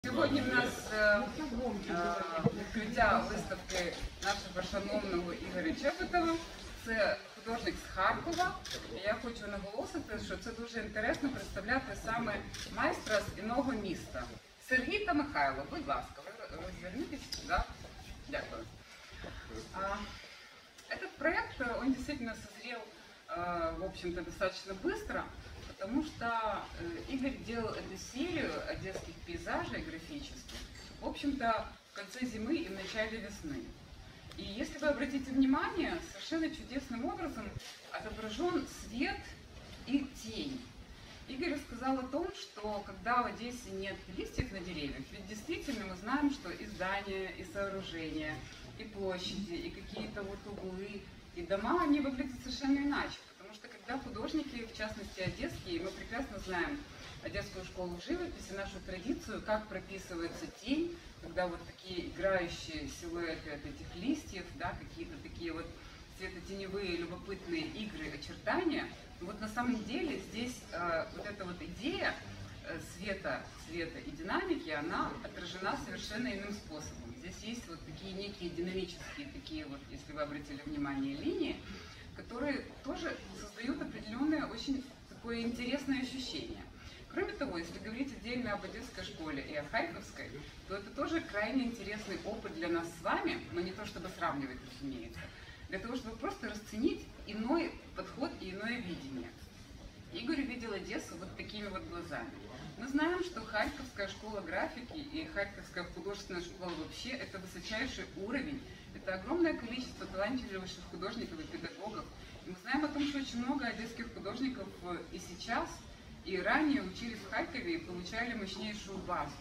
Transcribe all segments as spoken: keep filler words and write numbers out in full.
Сьогодні в нас е, е, відкриття виставки нашого шановного Ігоря Чепетова. Це художник з Харкова. І я хочу наголосити, що це дуже інтересно представляти саме майстра з іного міста. Сергій та Михайло, будь ласка, ви розвернитесь сюда. Дякую. А, этот проект, он действительно созрел, э, в общем-то, достаточно быстро, потому что э, Игорь делал эту серию одесских пейзажей графических, в общем-то, в конце зимы и в начале весны. И если вы обратите внимание, совершенно чудесным образом отображен свет и тень. Игорь рассказал о том, что когда в Одессе нет листьев на деревьях, ведь действительно мы знаем, что и здания, и сооружения, и площади, и какие-то вот углы, и дома, они выглядят совершенно иначе. Потому что когда художники, в частности одесские, мы прекрасно знаем Одесскую школу живописи, нашу традицию, как прописывается тень, когда вот такие играющие силуэты от этих листьев, да, какие-то такие вот светотеневые любопытные игры, очертания. Вот на самом деле здесь э, вот эта вот идея э, света, цвета и динамики, она отражена совершенно иным способом. Здесь есть вот такие некие динамические, такие вот, если вы обратили внимание, линии, которые тоже создают определенное очень такое интересное ощущение. Кроме того, если говорить отдельно об Одесской школе и о Харьковской, то это тоже крайне интересный опыт для нас с вами, но не то чтобы сравнивать, разумеется, для того, чтобы просто расценить иной подход и иное видение. Игорь увидел Одессу вот такими вот глазами. Мы знаем, что Харьковская школа графики и Харьковская художественная школа вообще это высочайший уровень, это огромное количество талантливейших художников и педагогов. И мы знаем о том, что очень много одесских художников и сейчас, и ранее учились в Харькове и получали мощнейшую базу.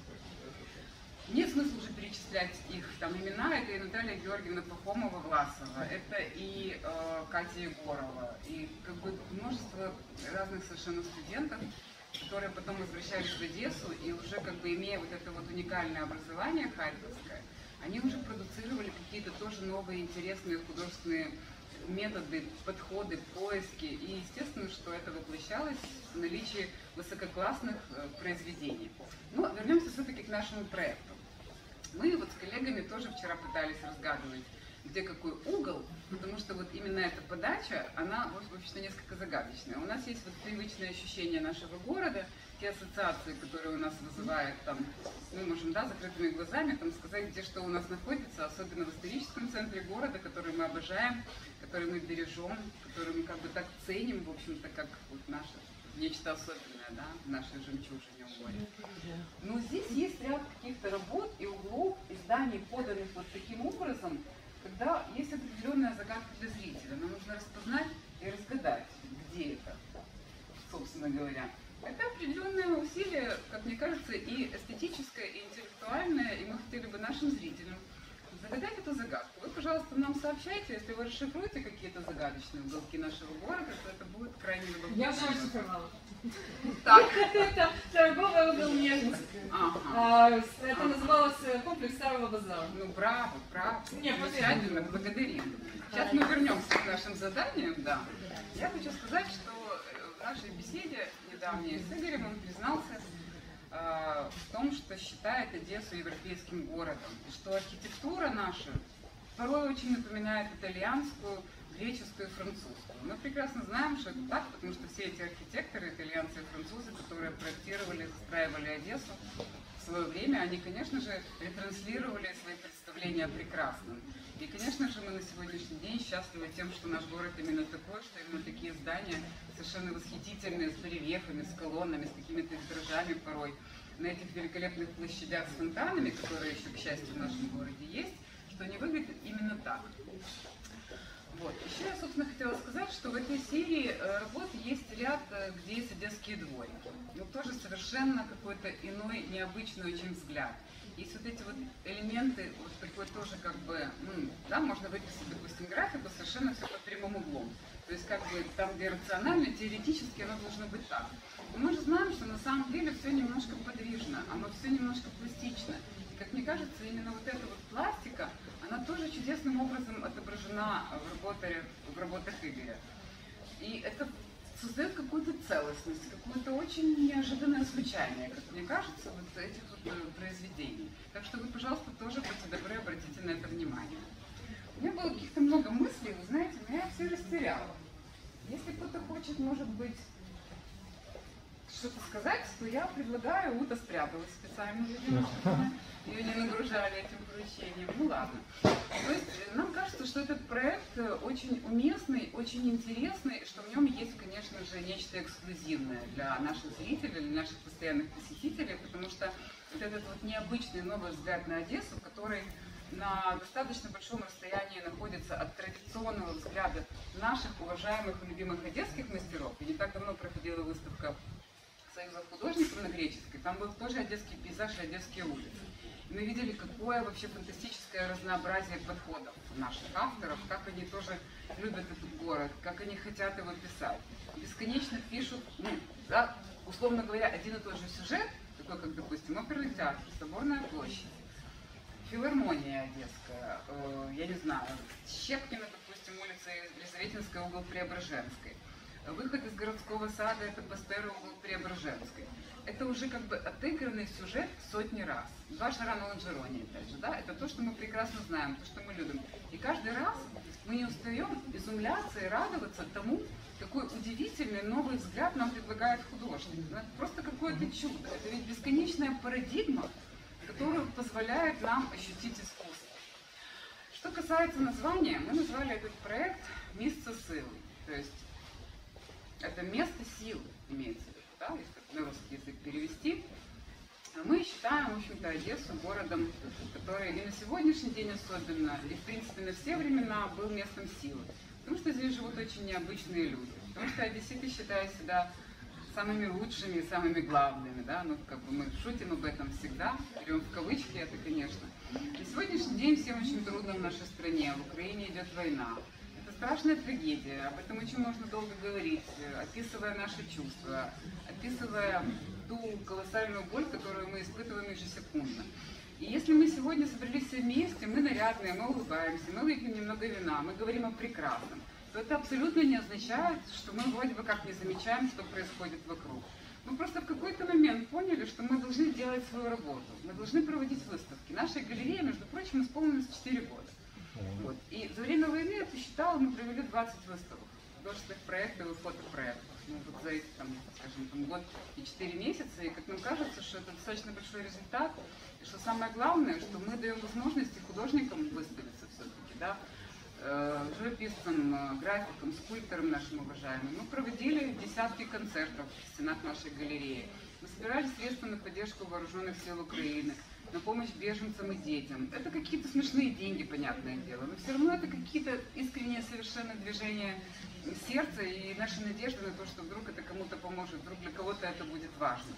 Нет смысла уже перечислять их там имена. Это и Наталья Георгиевна Пахомова-Власова, это и э, Катя Егорова, и как бы множество разных совершенно студентов, которые потом возвращались в Одессу и уже как бы имея вот это вот уникальное образование харьковское, они уже продуцировали какие-то тоже новые интересные художественные методы, подходы, поиски. И естественно, что это воплощалось в наличии высококлассных э, произведений. Но вернемся все-таки к нашему проекту. Мы вот с коллегами тоже вчера пытались разгадывать, где какой угол, потому что вот именно эта подача, она, в общем-то, несколько загадочная. У нас есть вот привычное ощущение нашего города, те ассоциации, которые у нас вызывают, там, мы можем, да, закрытыми глазами там, сказать, где что у нас находится, особенно в историческом центре города, который мы обожаем, который мы бережем, который мы как бы так ценим, в общем-то, как вот наше нечто особенное, да, в нашей жемчужине в море. Но здесь есть ряд каких-то работ и углов, и зданий, поданных вот таким образом, когда есть определенная загадка для зрителя. Нам нужно распознать и разгадать, где это, собственно говоря. Это определенное усилие, как мне кажется, и эстетическое, и интеллектуальное, и мы хотели бы нашим зрителям загадать эту загадку. Вы, пожалуйста, нам сообщайте, если вы расшифруете какие-то загадочные уголки нашего города, то это будет крайне любопытно. Я уже расшифровала. Так. Это торговый угол нежности. Это называлось комплекс Старого базара. Ну, браво, браво. Нет, замечательно, благодарим. Сейчас мы вернемся к нашим заданиям, да. Я хочу сказать, что в нашей беседе недавней с Игорем он признался в том, что считает Одессу европейским городом, и что архитектура наша порой очень напоминает итальянскую, греческую и французскую. Мы прекрасно знаем, что это так, потому что все эти архитекторы, итальянцы и французы, которые проектировали, застраивали Одессу в свое время, они, конечно же, ретранслировали свои представления о прекрасном. И, конечно же, мы на сегодняшний день счастливы тем, что наш город именно такой, что именно такие здания совершенно восхитительные, с барельефами, с колоннами, с какими-то витражами порой. На этих великолепных площадях с фонтанами, которые еще, к счастью, в нашем городе есть, что они выглядят именно так. Вот. Еще я, собственно, хотела сказать, что в этой серии работ есть ряд, где есть одесские дворики. Но тоже совершенно какой-то иной, необычный очень взгляд. Есть вот эти вот элементы, вот такой тоже как бы, ну, да, можно выписать, допустим, графику совершенно все под прямым углом. То есть как бы там, где рационально, теоретически оно должно быть так. Но мы же знаем, что на самом деле все немножко подвижно, оно все немножко пластично. И, как мне кажется, именно вот эта вот пластика, она тоже чудесным образом отображена в, работе, в работах Игоря. И это в создает какую-то целостность, какое-то очень неожиданное звучание, как мне кажется, вот этих вот произведений. Так что вы, пожалуйста, тоже будьте добры, обратите на это внимание. У меня было каких-то много мыслей, вы знаете, но я все растеряла. Если кто-то хочет, может быть, что-то сказать, то я предлагаю, Ута спряталась специально, видимо, чтобы ее не нагружали этим поручением. Ну ладно. То есть нам кажется, что этот проект очень уместный, очень интересный, что в нем есть, конечно же, нечто эксклюзивное для наших зрителей, для наших постоянных посетителей, потому что вот этот вот необычный новый взгляд на Одессу, который на достаточно большом расстоянии находится от традиционного взгляда наших уважаемых и любимых одесских мастеров. И не так давно проходила выставка Союза художников на Греческой, там был тоже одесский пейзаж и одесские улицы. И мы видели, какое вообще фантастическое разнообразие подходов наших авторов, как они тоже любят этот город, как они хотят его писать. Бесконечно пишут, ну, да, условно говоря, один и тот же сюжет, такой как, допустим, оперный театр, Соборная площадь, филармония одесская, э, я не знаю, Щепкина, допустим, улица Елизаветинская, угол Преображенской. Выход из городского сада — это Пастера, угол Преображенской. Это уже как бы отыгранный сюжет сотни раз. Два шара на лонжероне, опять же, да? Это то, что мы прекрасно знаем, то, что мы любим. И каждый раз мы не устаем изумляться и радоваться тому, какой удивительный новый взгляд нам предлагает художник. Это просто какое-то чудо. Это ведь бесконечная парадигма, которая позволяет нам ощутить искусство. Что касается названия, мы назвали этот проект «Место силы». То есть это место силы, имеется в виду, да, если на русский язык перевести. Мы считаем, в общем-то, Одессу городом, который и на сегодняшний день особенно, и, в принципе, на все времена был местом силы. Потому что здесь живут очень необычные люди. Потому что одесситы считают себя самыми лучшими и самыми главными, да, ну, как бы мы шутим об этом всегда, берем в кавычки это, конечно. На сегодняшний день всем очень трудно в нашей стране, в Украине идет война. Страшная трагедия, об этом очень можно долго говорить, описывая наши чувства, описывая ту колоссальную боль, которую мы испытываем ежесекундно. И если мы сегодня собрались все вместе, мы нарядные, мы улыбаемся, мы выпьем немного вина, мы говорим о прекрасном, то это абсолютно не означает, что мы вроде бы как не замечаем, что происходит вокруг. Мы просто в какой-то момент поняли, что мы должны делать свою работу, мы должны проводить выставки. Наша галерея, между прочим, исполнилась четыре года. Вот. И за время войны, я посчитала, мы провели двадцать выставок, художественных проектов и фотопроектов. Ну, вот за эти, там, скажем, там, год и четыре месяца, и как нам кажется, что это достаточно большой результат, и что самое главное, что мы даем возможности художникам выставиться все-таки, да, э, живописцам, графикам, скульпторам нашим уважаемым. Мы проводили десятки концертов в стенах нашей галереи, мы собирали средства на поддержку вооруженных сил Украины, на помощь беженцам и детям. Это какие-то смешные деньги, понятное дело, но все равно это какие-то искренние совершенно движения сердца и наши надежды на то, что вдруг это кому-то поможет, вдруг для кого-то это будет важно.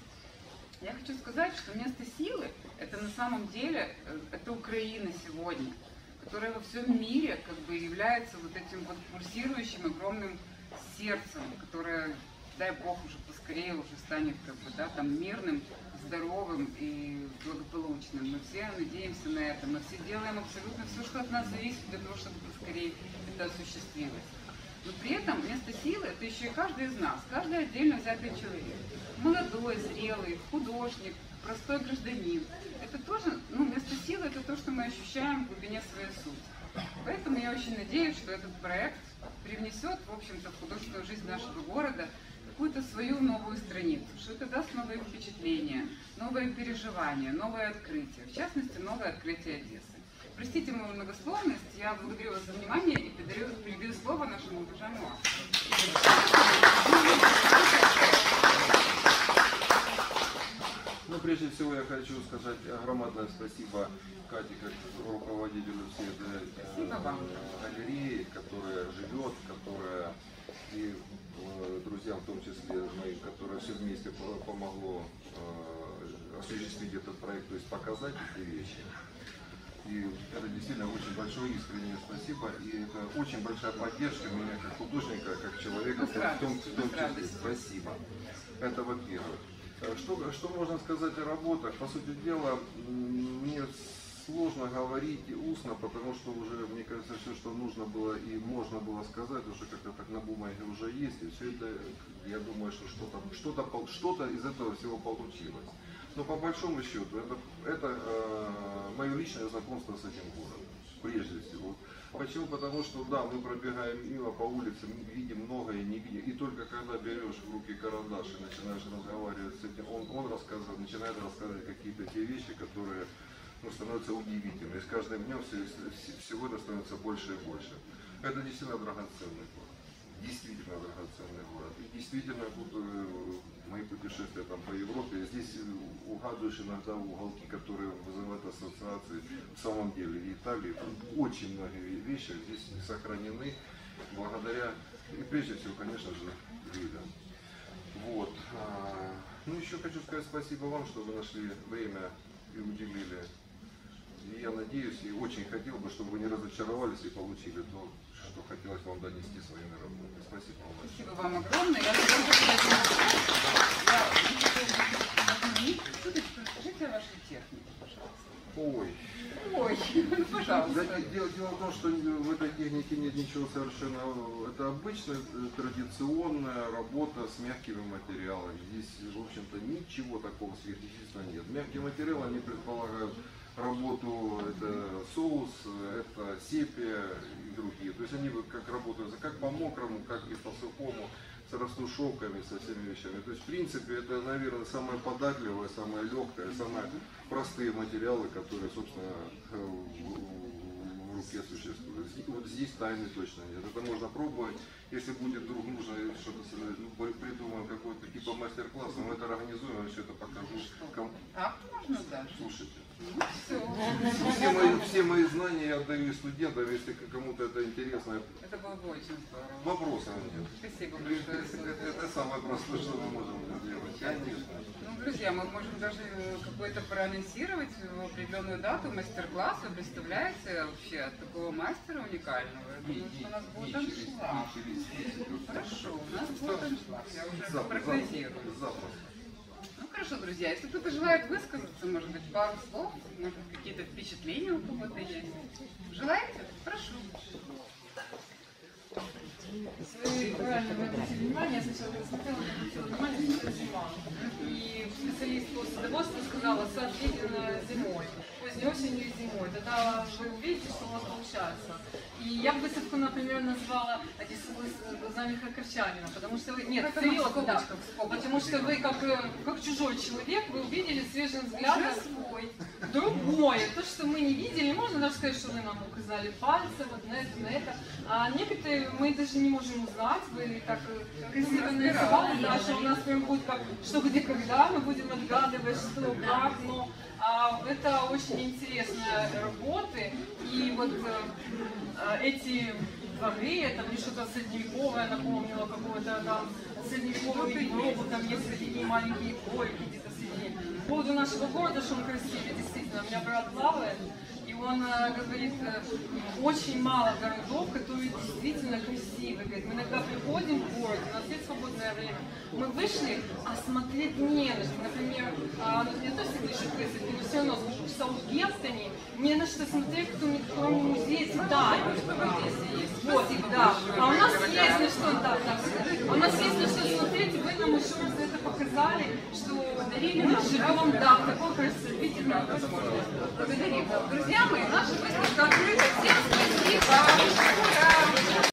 Я хочу сказать, что место силы — это на самом деле, это Украина сегодня, которая во всем мире как бы является вот этим вот пульсирующим огромным сердцем, которое, дай Бог, уже поскорее уже станет как бы, да, там мирным, здоровым и благополучным. Мы все надеемся на это, мы все делаем абсолютно все, что от нас зависит, для того, чтобы поскорее это осуществилось. Но при этом место силы — это еще и каждый из нас, каждый отдельно взятый человек. Молодой, зрелый, художник, простой гражданин. Это тоже, ну, место силы — это то, что мы ощущаем в глубине своей сути. Поэтому я очень надеюсь, что этот проект привнесет, в общем-то, в художественную жизнь нашего города какую-то свою новую страницу, что это даст новые впечатления, новые переживания, новое открытие, в частности, новое открытие Одессы. Простите мою многословность, я благодарю вас за внимание и передаю, передаю слово нашему уважаемому автору. Ну, прежде всего, я хочу сказать огромное спасибо Кате, как руководителю всей этой галереи, которая живет, которая и друзьям, в том числе моим, которые все вместе помогло э, осуществить этот проект, то есть показать эти вещи. И это действительно очень большое искреннее спасибо, и это очень большая поддержка меня как художника, как человека, в том, в том числе. Спасибо. Это во-первых. Что, что можно сказать о работах? По сути дела, мне сложно говорить устно, потому что уже, мне кажется, все, что нужно было и можно было сказать, уже как-то так на бумаге уже есть. И все это, я думаю, что что-то что-то, что-то из этого всего получилось. Но по большому счету, это, это э, мое личное знакомство с этим городом, прежде всего. Почему? Потому что, да, мы пробегаем мимо по улице, видим многое, не видим. И только когда берешь в руки карандаш и начинаешь разговаривать с этим, он, он рассказывает, начинает рассказывать какие-то те вещи, которые, ну, становятся удивительными. И с каждым днем все, все, всего это становится больше и больше. Это действительно драгоценный город. Действительно драгоценный город. И действительно, тут э, мои путешествия там по Европе, здесь угадываешь иногда уголки, которые вызывают ассоциации. В самом деле, в Италии там очень многие вещи здесь сохранены благодаря, и прежде всего, конечно же, людям. Вот. А, ну, еще хочу сказать спасибо вам, что вы нашли время и уделили. И я надеюсь, и очень хотел бы, чтобы вы не разочаровались и получили то, что хотелось вам донести своими работами. Спасибо вам большое. Спасибо вам огромное. Я Скажите о вашей технике, пожалуйста. Ой. Ой, ну, пожалуйста. Да, дело, дело в том, что в этой технике нет ничего совершенно... Это обычная традиционная работа с мягкими материалами. Здесь, в общем-то, ничего такого сверхъестественного нет. Мягкие материалы, они предполагают работу, это соус, это сепия и другие. То есть они как работают, как по мокрому, как и по сухому, с растушевками, со всеми вещами. То есть, в принципе, это, наверное, самое податливое, самое легкое, самые простые материалы, которые, собственно, в руке существуют. Вот здесь тайны точно нет. Это можно пробовать. Если будет вдруг нужно что-то, ну, придумаем какой-то типа мастер-класса, мы это организуем, я все это покажу. Так можно даже? Слушайте. Ну, все. Все мои, все мои знания я отдаю студентам, если кому-то это интересно. Это было бы очень здорово. Вопросов нет. Спасибо большое. Это, это самое простое, что мы можем сделать. Конечно. Ну, друзья, мы можем даже какой-то проанонсировать в определенную дату мастер-класс. Вы представляете вообще от такого мастера уникального? Я думаю, что у нас будет аншлаг. Хорошо, у нас будет аншлаг. Я уже прогнозирую. Ну хорошо, друзья, если кто-то желает высказаться, может быть, пару слов, может быть, какие-то впечатления у кого-то есть. Желаете? Прошу. Вы правильно вы обратили внимание, я сначала посмотрела, я обратила внимание, что это зима. И специалист по садоводству сказала, сад виден зимой, поздней осенью и зимой. Тогда вы увидите, что у вас получается. И я бы выставку, например, назвала «Одиссей с глазами харьковчанина», потому что вы, нет, серьезно, да, потому что вы как, как чужой человек, вы увидели свежим взглядом свой, другое, то, что мы не видели, можно даже сказать, что вы нам указали пальцем, вот на это, на это, а некоторые мы даже не можем узнать, вы так красиво нарисовали, да, что у нас прям будет как, что где, когда, мы будем отгадывать, что, как, но а, это очень интересные работы, и вот а, эти дворы, это мне что-то средневековое напомнило, какое-то там средневековую Европу, там есть такие маленькие горки где-то среди. По поводу нашего города, что он красивый, действительно, у меня брат плавает, и он э, говорит, э, очень мало городов, которые действительно красивые. Говорит, мы иногда приходим в город, у нас есть свободное время, мы вышли, а смотреть не на что. Например, э, ну, не то, что ближе к выставке, но все равно в Саутгемптоне не на что смотреть, кроме музея Титаника. Вот, да. А у нас есть на что, да, да, а у нас есть на что смотреть, и вы нам еще раз это показали, что мы живем, да, в такой красивительной возможности. Благодарим. Друзья мои, наша выставка открыта. Всем спасибо.